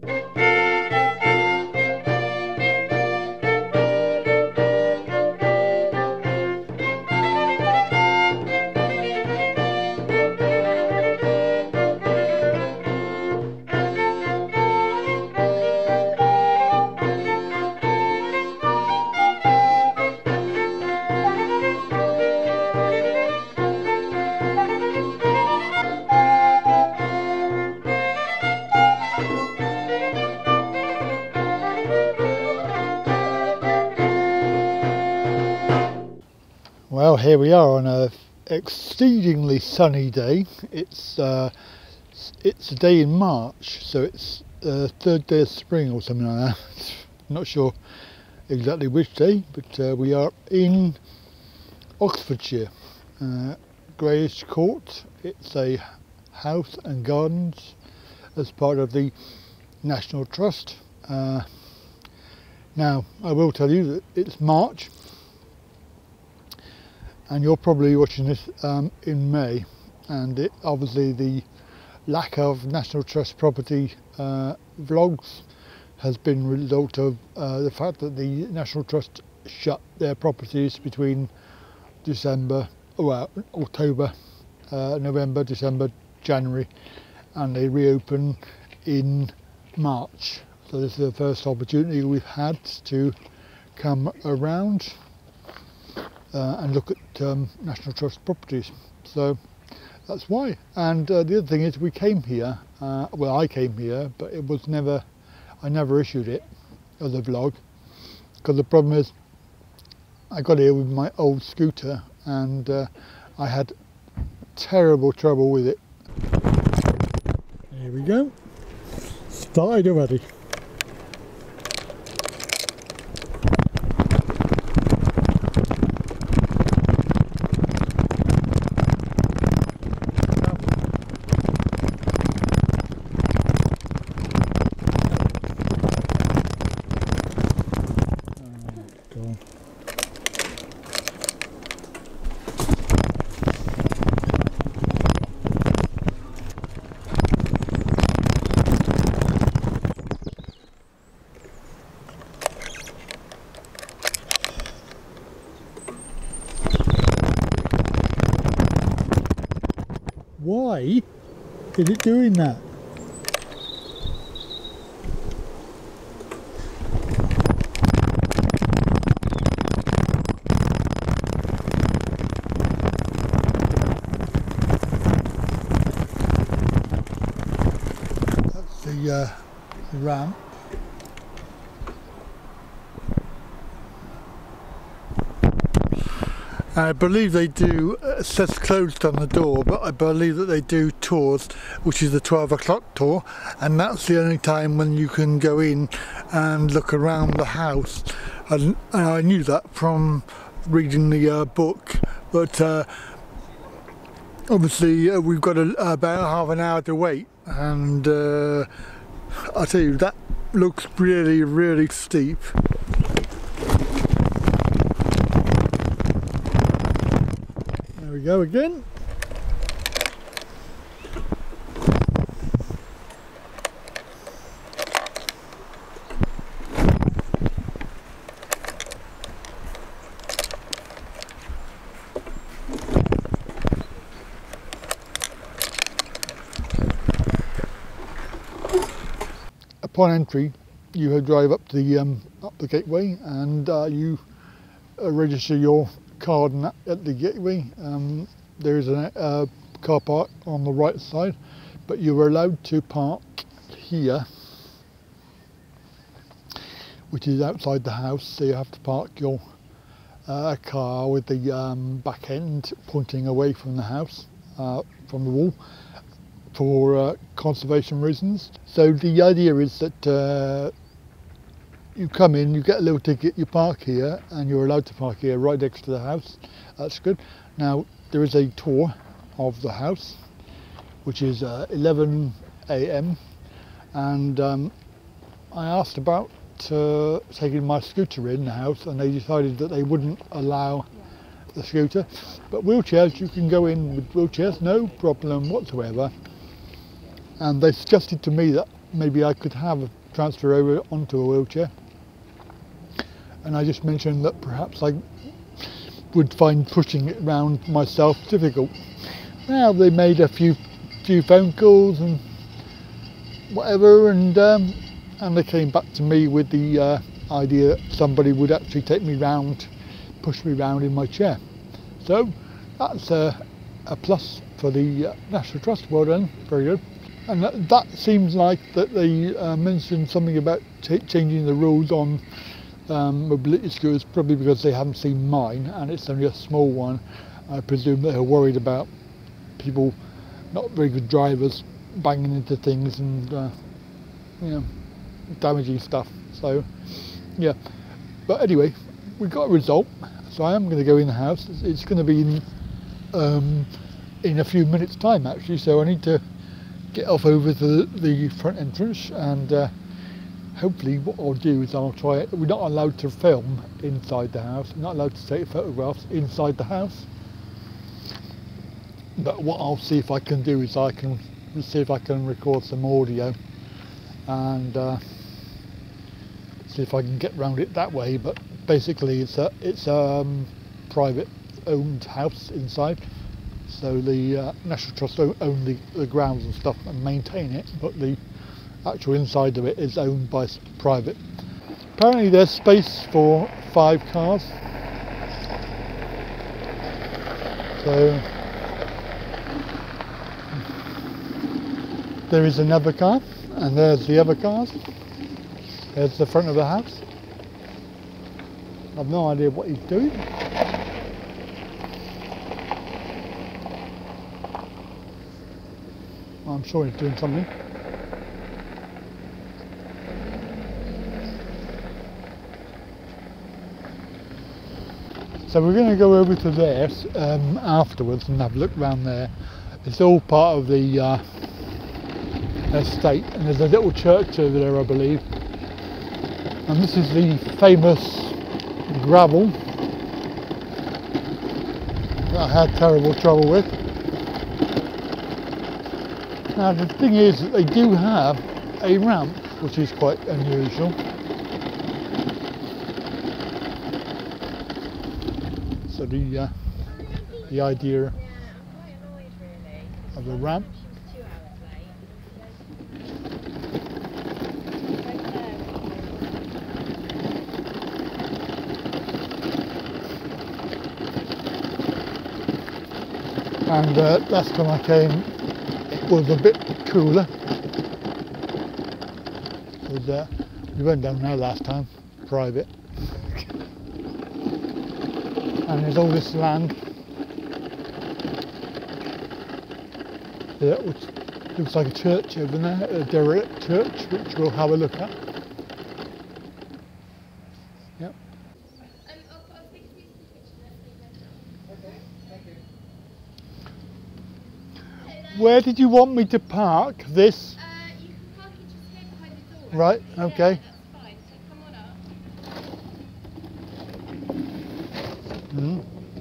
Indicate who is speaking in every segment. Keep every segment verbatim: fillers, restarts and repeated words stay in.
Speaker 1: Well, here we are on a exceedingly sunny day. It's uh, it's a day in March, so it's the uh, third day of spring or something like that. Not sure exactly which day, but uh, we are in Oxfordshire, uh, Grayish Court. It's a house and gardens as part of the National Trust. Uh, now, I will tell you that it's March, and you're probably watching this um, in May, and it, obviously the lack of National Trust property uh, vlogs has been a result of uh, the fact that the National Trust shut their properties between December, well, October, uh, November, December, January, and they reopen in March. So this is the first opportunity we've had to come around Uh, and look at um, National Trust properties, so that's why. And uh, the other thing is, we came here. Uh, well, I came here, but it was never. I never issued it as a vlog, because the problem is, I got here with my old scooter, and uh, I had terrible trouble with it. Here we go. Started already. Why is it doing that? That's the, uh, the ramp. I believe they do, uh, it says closed on the door, but I believe that they do tours, which is the twelve o'clock tour, and that's the only time when you can go in and look around the house. And, and I knew that from reading the uh, book, but uh, obviously uh, we've got a, about half an hour to wait, and uh, I tell you, that looks really, really steep. There we go again. Upon entry, you drive up the um, up the gateway, and uh, you uh, register your card at the gateway. Um, there is a uh, car park on the right side, but you are allowed to park here, which is outside the house, so you have to park your uh, car with the um, back end pointing away from the house, uh, from the wall, for uh, conservation reasons. So the idea is that uh, you come in, you get a little ticket, you park here, and you're allowed to park here right next to the house. That's good. Now, there is a tour of the house, which is uh, eleven A M, and um, I asked about uh, taking my scooter in the house, and they decided that they wouldn't allow the scooter. But wheelchairs, you can go in with wheelchairs, no problem whatsoever. And they suggested to me that maybe I could have a transfer over onto a wheelchair. And I just mentioned that perhaps I would find pushing it around myself difficult. Well, they made a few few phone calls and whatever, and um, and they came back to me with the uh, idea that somebody would actually take me round, push me round in my chair. So that's a, a plus for the uh, National Trust. Well done, very good. And that, that seems like that they uh, mentioned something about ch changing the rules on um, mobility scooters, probably because they haven't seen mine and it's only a small one. I presume they're worried about people, not very good drivers, banging into things and uh, you know, damaging stuff. So yeah, but anyway, we got a result. So I am going to go in the house. It's, it's going to be in, um, in a few minutes time actually, so I need to get off over to the, the front entrance, and uh, hopefully what I'll do is I'll try it. We're not allowed to film inside the house, we're not allowed to take photographs inside the house, but what I'll see if I can do is I can see if I can record some audio and uh, see if I can get around it that way. But basically it's a it's a um, private owned house inside, so the uh, National Trust own the, the grounds and stuff and maintain it, but the actual inside of it is owned by private. Apparently there's space for five cars, so there is another car, and there's the other cars. There's the front of the house. I've no idea what he's doing. I'm sure he's doing something. So we're going to go over to there um, afterwards and have a look around there. It's all part of the uh, estate, and there's a little church over there, I believe. And this is the famous gravel that I had terrible trouble with. Now the thing is that they do have a ramp, which is quite unusual. So the uh, the idea of the ramp. And uh, last time I came, it was a bit cooler. Was, uh, we went down there last time, private. And there's all this land there, which looks like a church over there, a derelict church, which we'll have a look at. Yep. Where did you want me to park this?
Speaker 2: Uh, you can park it just here behind the door.
Speaker 1: Right,
Speaker 2: Yeah,
Speaker 1: okay.
Speaker 2: that's fine. So come on up.
Speaker 1: Mm.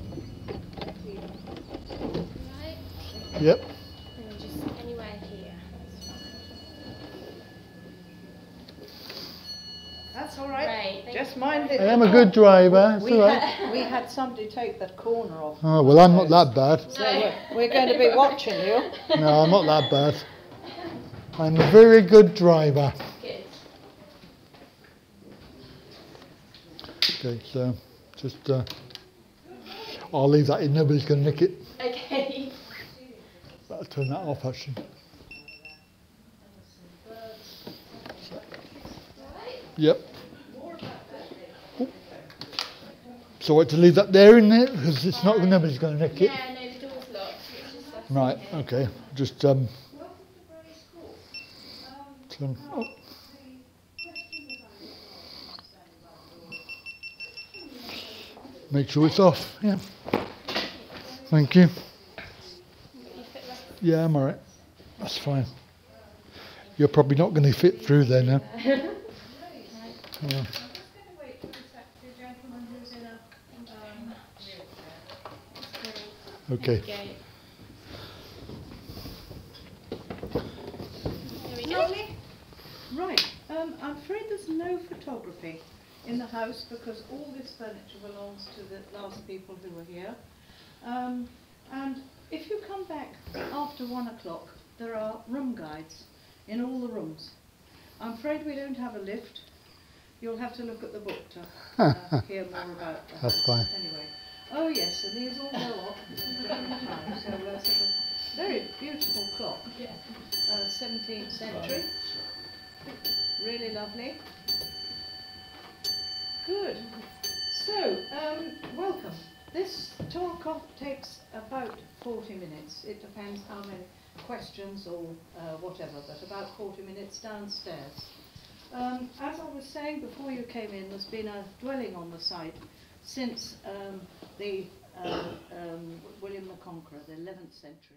Speaker 2: Right.
Speaker 1: Yep.
Speaker 2: And then just anywhere here. That's fine.
Speaker 3: That's all right.
Speaker 2: Right, thank
Speaker 3: Just
Speaker 2: you.
Speaker 3: mind it.
Speaker 1: I am a good driver, it's
Speaker 3: We
Speaker 1: all right.
Speaker 3: had, we had somebody take that corner off.
Speaker 1: Oh, well, I'm not that bad.
Speaker 3: So we're, we're going to be watching you.
Speaker 1: No, I'm not that bad. I'm a very good driver.
Speaker 2: Good.
Speaker 1: Okay, so just, uh, I'll leave that in, nobody's going to nick it.
Speaker 2: Okay.
Speaker 1: Better turn that off actually. Yep. Oh. So what, to leave that there in there? Because it's not, nobody's going to nick it.
Speaker 2: Yeah, no, the door's locked. It's just left
Speaker 1: Right,
Speaker 2: in here.
Speaker 1: okay. Just, um, turn, oh. Make sure it's off, yeah. Thank you. Yeah, I'm alright. That's fine. You're probably not going to fit through there now. Yeah. Okay.
Speaker 2: Okay. There we go.
Speaker 3: Right, um, I'm afraid there's no photography in the house because all this furniture belongs to the last people who were here. Um, and if you come back after one o'clock, there are room guides in all the rooms. I'm afraid we don't have a lift. You'll have to look at the book to uh, hear more about that.
Speaker 1: That's fine.
Speaker 3: Anyway, oh yes, and these all go off at different times. So uh, sort of very beautiful clock, uh, seventeenth century. Really lovely. Good. So, um, welcome. This tour takes about forty minutes. It depends how many questions or uh, whatever, but about forty minutes downstairs. Um, as I was saying before you came in, there's been a dwelling on the site since um, the uh, um, William the Conqueror, the eleventh century.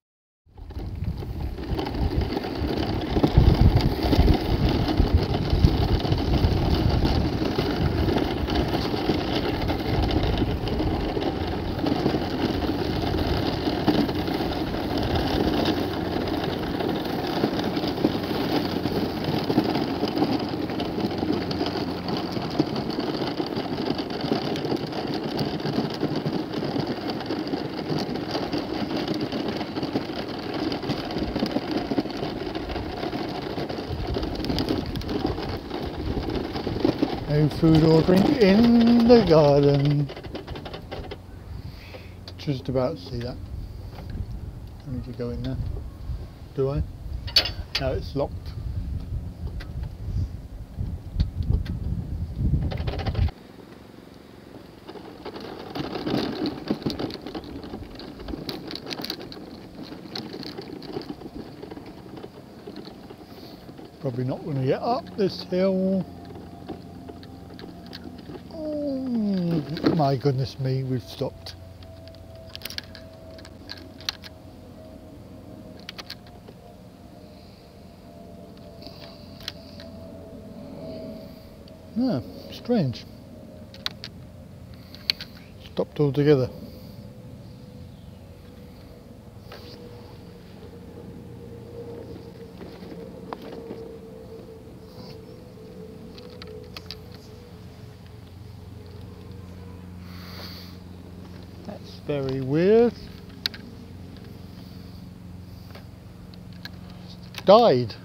Speaker 1: No food or drink in the garden. Just about to see that. I need to go in there. Do I? No, it's locked. Probably not going to get up this hill. My goodness me, we've stopped. Yeah, strange. Stopped altogether. Very weird. Died.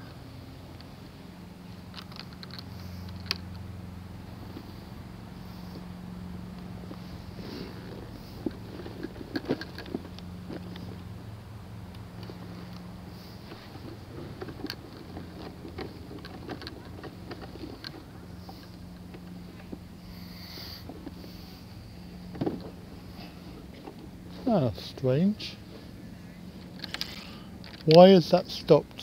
Speaker 1: Ah, strange. Why is that stopped?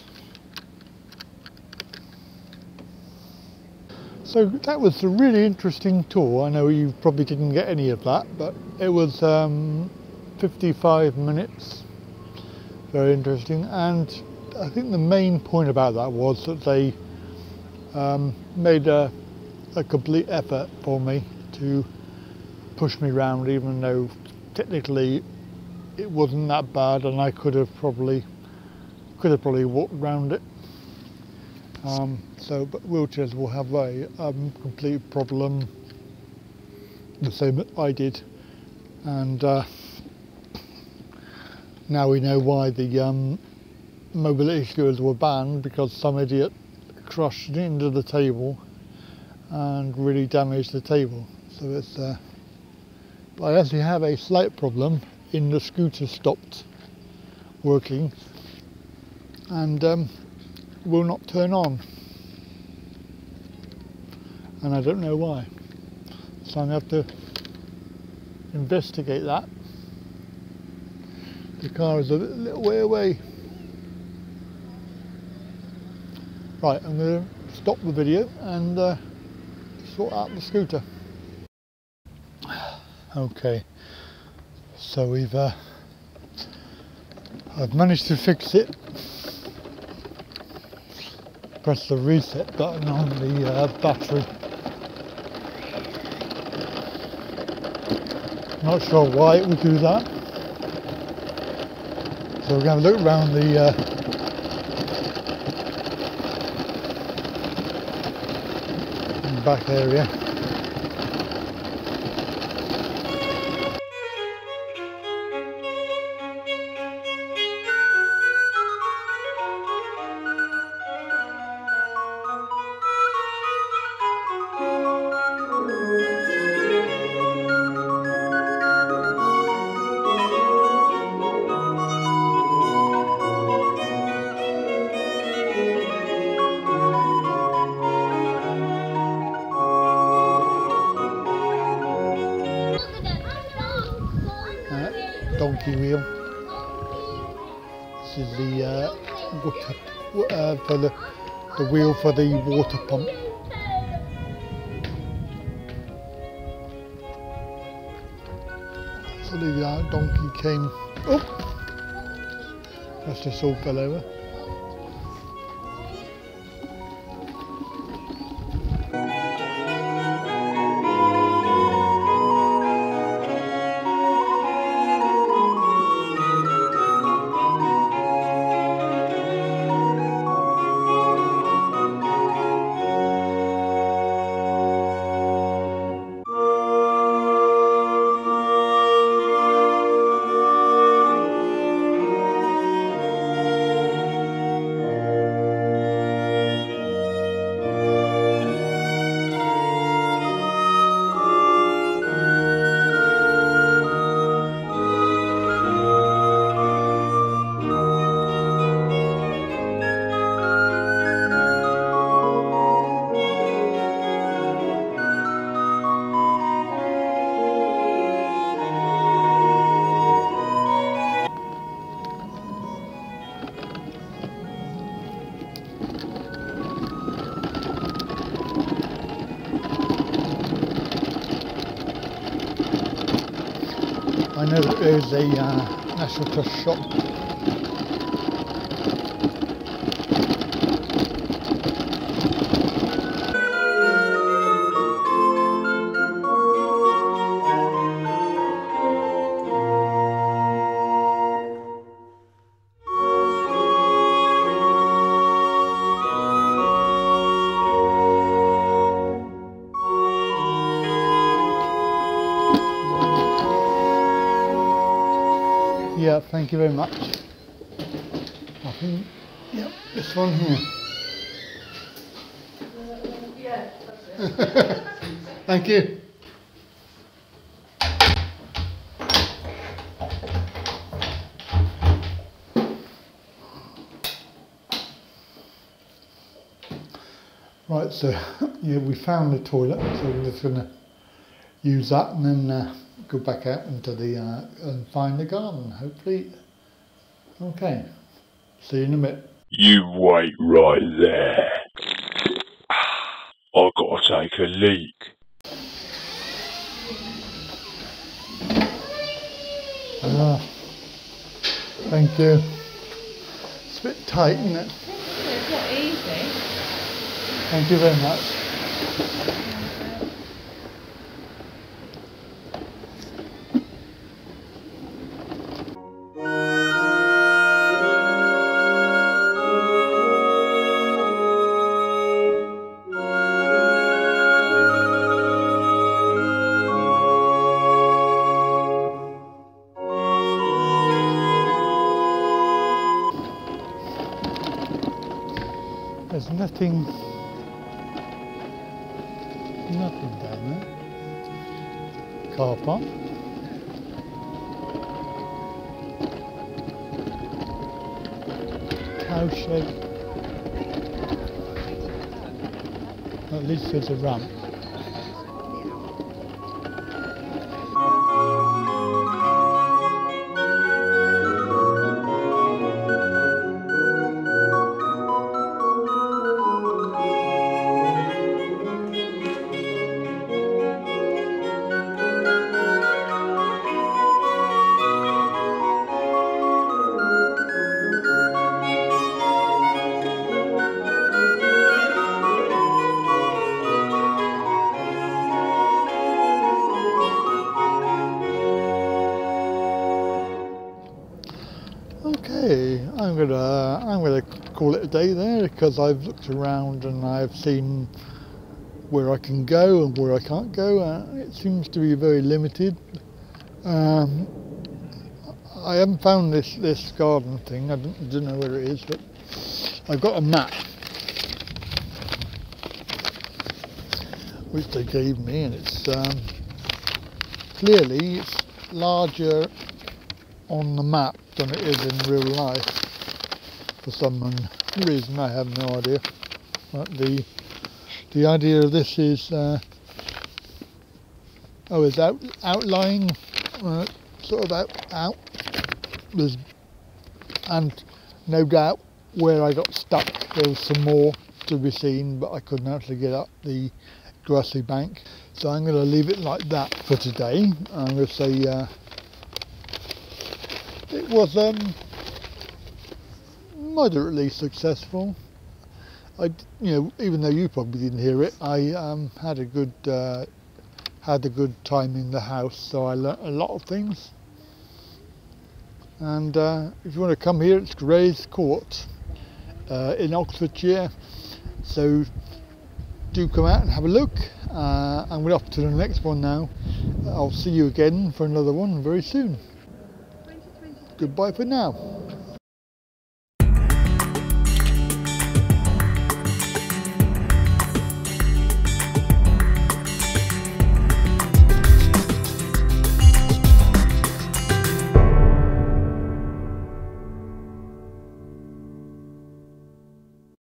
Speaker 1: So that was a really interesting tour. I know you probably didn't get any of that, but it was um, fifty-five minutes. Very interesting, and I think the main point about that was that they um, made a, a complete effort for me to push me round, even though technically it wasn't that bad, and I could have probably could have probably walked around it. Um, so, but wheelchairs will have a um, complete problem, the same that I did, and uh, now we know why the um, mobility scooters were banned, because some idiot crushed into the table and really damaged the table. So it's. Uh, but I actually have a slight problem in the scooter stopped working and um, will not turn on, and I don't know why, so I'm going to have to investigate that. The car is a little way away. Right, I'm going to stop the video and uh, sort out the scooter. Okay, so we've uh, I've managed to fix it. Press the reset button on the uh, battery. Not sure why it would do that. So we're going to look around the uh, back area. Donkey wheel. This is the uh, water uh, for the the wheel for the water pump. So the uh, donkey came. Oh, that's just all fell over. I know that there's a uh, National Trust shop. Yeah, thank you very much. I think, yeah, this one here.
Speaker 3: Uh, yeah, that's it.
Speaker 1: Thank you. Right, so yeah, we found the toilet, so we're just going to use that and then uh, go back out into the uh, and find the garden, hopefully. Okay, see you in a bit.
Speaker 4: You wait right there. I've got to take a leak.
Speaker 1: Ah, thank you. It's a bit tight, isn't it?
Speaker 2: It's not easy.
Speaker 1: Thank you very much. There's nothing, nothing down there. Car park. Cow shed. At least there's a ramp. Okay, I'm gonna I'm gonna call it a day there because I've looked around and I've seen where I can go and where I can't go. Uh, it seems to be very limited. Um, I haven't found this, this garden thing, I don't, I don't know where it is, but I've got a map which they gave me, and it's um, clearly it's larger on the map than it is in real life for some reason. I have no idea. But the the idea of this is uh, oh, it's out outlying, uh, sort of out out. There's, and no doubt where I got stuck there was some more to be seen, but I couldn't actually get up the grassy bank. So I'm going to leave it like that for today. I'm going to say uh, it was um, moderately successful. I, you know, even though you probably didn't hear it, I um, had a good uh, had a good time in the house, so I learnt a lot of things. And uh, if you want to come here, it's Gray's Court uh, in Oxfordshire, so do come out and have a look. Uh, and we're off to the next one now. I'll see you again for another one very soon. Goodbye for now.